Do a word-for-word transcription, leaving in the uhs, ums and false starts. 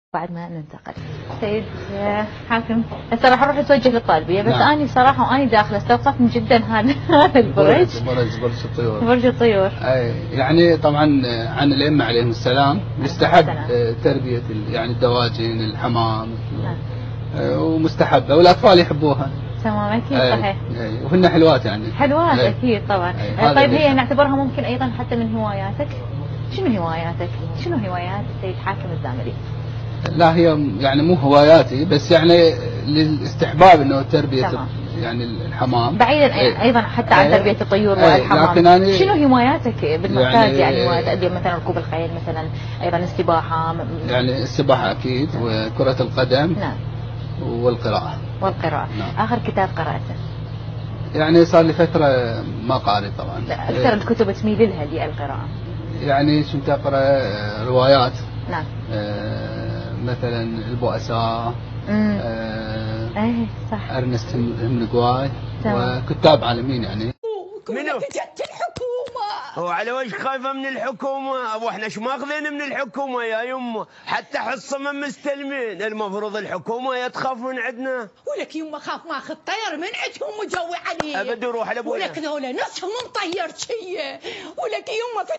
بعد ما ننتقل سيد حاكم هسه راح اروح اتوجه للطالبيه بس نعم. اني صراحه واني داخله استوقفني جدا هذا هذا البرج برج برج الطيور برج الطيور اي يعني طبعا عن الائمه عليهم السلام يستحب تربيه يعني الدواجن الحمام نعم. ومستحبه والاطفال يحبوها تمام اكيد صحيح اي وهن حلوات يعني حلوات اكيد طبعا. طيب هي نعتبرها ممكن ايضا حتى من هواياتك؟ شنو هواياتك؟ شنو هوايات السيد حاكم الزاملي؟ لا هي يعني مو هواياتي بس يعني للاستحباب انه تربيه تمام. يعني الحمام بعيدا ايه. ايضا حتى عن تربيه الطيور والحمام لكن أنا شنو هواياتك بالمعتاد يعني, يعني مثلا ركوب الخيل مثلا ايضا السباحه يعني السباحه اكيد وكره القدم نعم والقراءه والقراءه نعم. اخر كتاب قراته؟ يعني صار لي فتره ما قاري طبعا. اكثر الكتب تميل لها للقراءه؟ يعني كنت اقرا روايات نعم آه مثلا البؤساء آه ايه صح ارنست هيمنغواي وكتاب عالمين يعني. منو؟ جت الحكومة. هو على وجه خايفة من الحكومة؟ أبو احنا شو ماخذين من الحكومة يا يمه؟ حتى حصة من مستلمين، المفروض الحكومة يا تخاف من عندنا. ولك يمه خاف ماخذ طير من عندهم وجوي عليه. أبد روح على ابويا. ولك ذولا نصهم مطير شيء، ولك يمه